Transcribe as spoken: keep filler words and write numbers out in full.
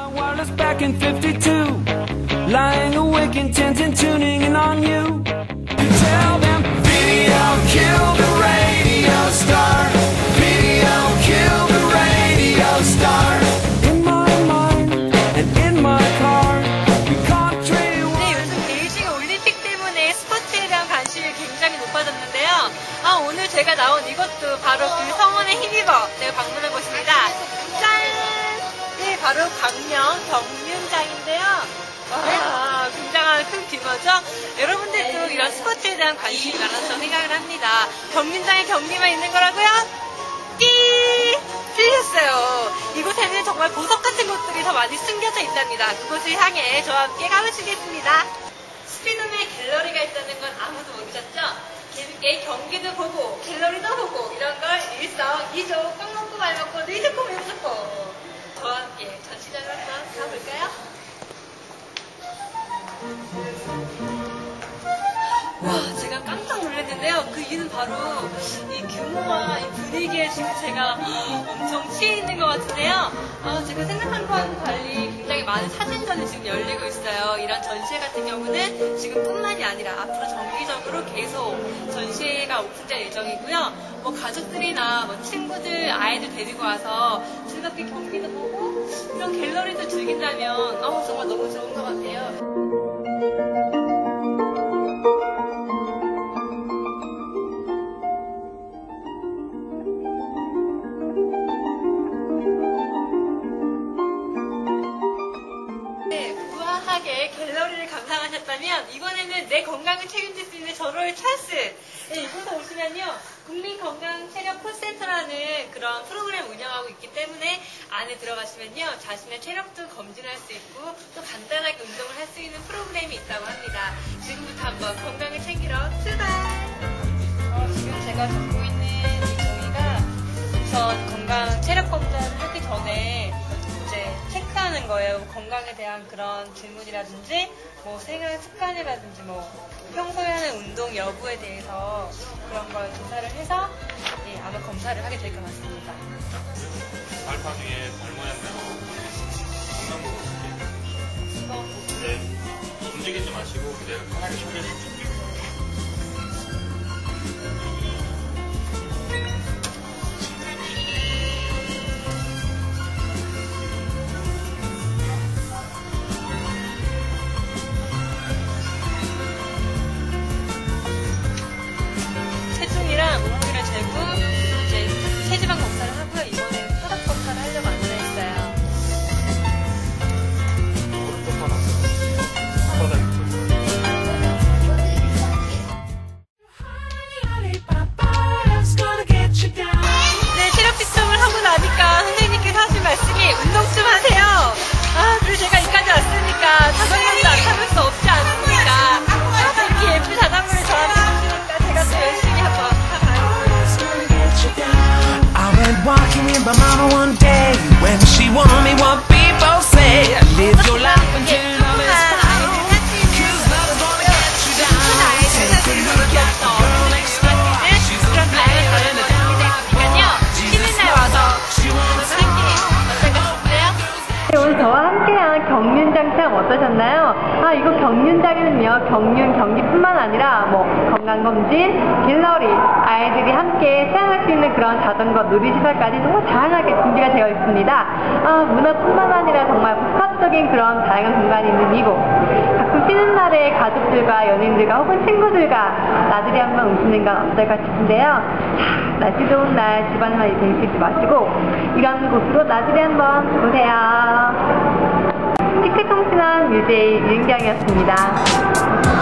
Back in fifty-two, lying awake intent and tuning in on you. You tell them video killed the radio star. Video killed the radio star. In my mind and in my car, we can't trade away. 네, 요즘 베이징 올림픽 때문에 스포츠에 대한 관심이 굉장히 높아졌는데요. 아, 오늘 제가 나온 이것도 바로 그 성원에 힘입어 제가 방문해 보십니다. 짠! 네, 바로 광명 경륜장인데요. 와, 굉장한 큰 규모죠? 여러분들도 이런 스포츠에 대한 관심이 많아서 생각을 합니다. 경륜장에 경기만 있는 거라고요? 띠! 틀리셨어요. 이곳에는 정말 보석 같은 것들이 더 많이 숨겨져 있답니다. 그곳을 향해 저와 함께 가보시겠습니다. 스피드맨 갤러리가 있다는 건 아무도 모르셨죠? 재밌게 경기도 보고 갤러리도 보고 이런 걸 일석이조 꽉 먹고 말 먹고 늘 듣고 말 듣고 저와 함께 전시장을 한번 가볼까요? 와, 제가 깜짝 놀랐는데요. 그 이유는 바로 이 규모와 이 분위기에 지금 제가 엄청 취해 있는 것 같은데요. 아, 제가 생각한 거와는 달리 굉장히 많은 사진전이 지금 열리고 있어요. 이런 전시회 같은 경우는 지금뿐만이 아니라 앞으로 정기적으로 계속 전시회가 오픈될 예정이고요. 뭐 가족들이나 뭐 친구들, 아이들 데리고 와서 즐겁게 경기도 보고 이런 갤러리도 즐긴다면 어, 정말 너무 좋은 것 같아요. 갤러리를 감상하셨다면 이번에는 내 건강을 책임질 수 있는 절호의 찬스! 네, 이곳에 오시면요 국민건강체력콜센터라는 그런 프로그램 운영하고 있기 때문에 안에 들어가시면요 자신의 체력도 검진할 수 있고 또 간단하게 운동을 할 수 있는 프로그램이 있다고 합니다. 지금부터 한번 건강을 챙기러 출발! 어, 지금 제가 적고 있는 이 종이가 우선 건강 체력 검사를 하기 전에 이제 체크하는 거예요. 건강에 대한 그런 질문이라든지 뭐 생활 습관이라든지 뭐 평소에 하는 운동 여부에 대해서 그런 걸 조사를 해서 예, 아마 검사를 하게 될 것 같습니다. 발판 위에 발 모양대로 건강 보고 있을게요. 네, 움직이지 마시고 그대로 편하게 쉬게 해주세요. 체중이랑 몸무게를 재고 이제 체지방 검사를 하고요. 이번에는 혈압 검사를 하려고 앉아있어요. 오른쪽 하나, 바닥 네, 체력 측정을 하고 나니까 선생님께서 하신 말씀이 운동 좀 하세요. 아, 그리고 제가 여기까지 왔으니까 자전거도 안 타볼 수 없지 않습니까? 아, 이렇게 예쁜 자전거를 저한테 주시니까 제가 또 열심히 한번 타봐요. I went walking with my mama one day when she warned me what people say. Live your life until love is found. Cause love is gonna get you down. Take a look at the girl next door. She's a player in the 오늘 저와 함께한 경륜장참 어떠셨나요? 아, 이거 경륜장에는요 경륜 경기뿐만 아니라 뭐 건강검진, 갤러리, 아이들이 함께 체험할 수 있는 그런 자전거 놀이시설까지 정말 다양하게 준비가 되어 있습니다. 아, 문화뿐만 아니라 정말 복합적인 그런 다양한 공간이 있는 이곳. 가끔 쉬는 날에 가족들과 연인들과 혹은 친구들과 나들이 한번 오시는 건 어떨까 싶은데요. 자, 날씨 좋은 날 집안에만 재밌게 있지 마시고 이런 곳으로 나들이 한번 오세요. 티켓통신원 유제이 유인경이었습니다.